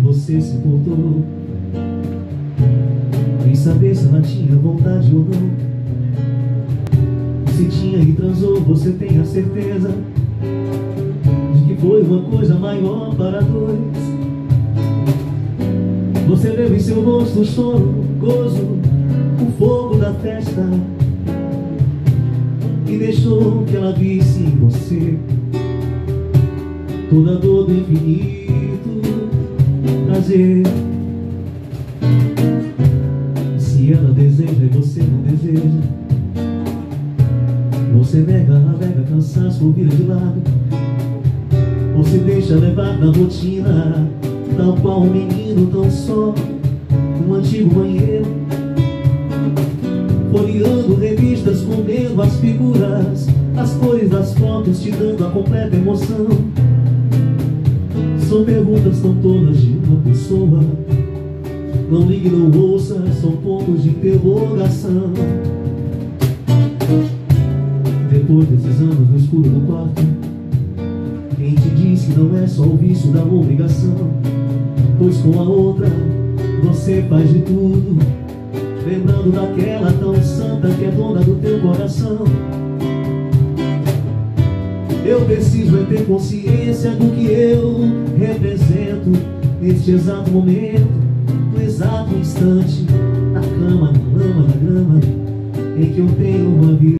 você se portou. Nem saber se ela tinha vontade ou não. Se tinha e transou, você tem a certeza de que foi uma coisa maior para dois. Você leu em seu rosto o choro, o gozo, o fogo da festa, e deixou que ela visse em você toda a dor do infinito prazer. Se ela deseja e você não deseja, você nega cansaço ou vira de lado, ou se deixa levar na rotina, tal qual um menino tão só num antigo banheiro, folheando revistas, comendo as figuras, as cores das fotos, te dando a completa emoção. São perguntas tão tolas de uma pessoa. Não ligue, não ouça, são pontos de interrogação. Depois desses anos no escuro do quarto, quem te disse que não é só o vício da obrigação? Pois com a outra você faz de tudo, lembrando daquela tão santa que é dona do teu coração. Eu preciso é ter consciência do que eu represento neste exato momento, no exato instante, na cama, na lama, na grama, em que eu tenho uma vida.